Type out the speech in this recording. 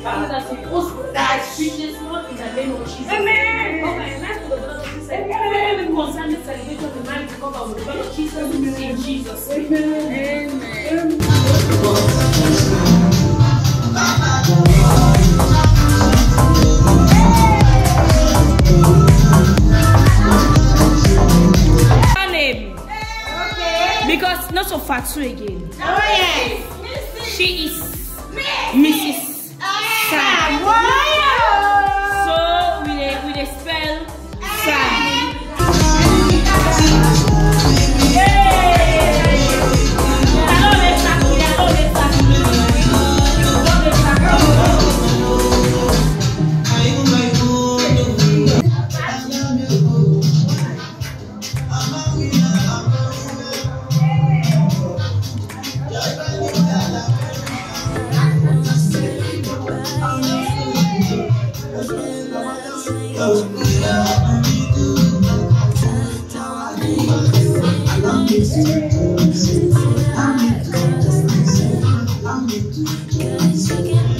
That speeches not in the name of Jesus. Amen. Okay, let's go to the blood of Jesus. Every concerning celebration of the night to cover with the blood of Jesus in Jesus. Amen. Because not so far too again. Oh yes. She is Mrs. Sam. So with a spell Sam. I'm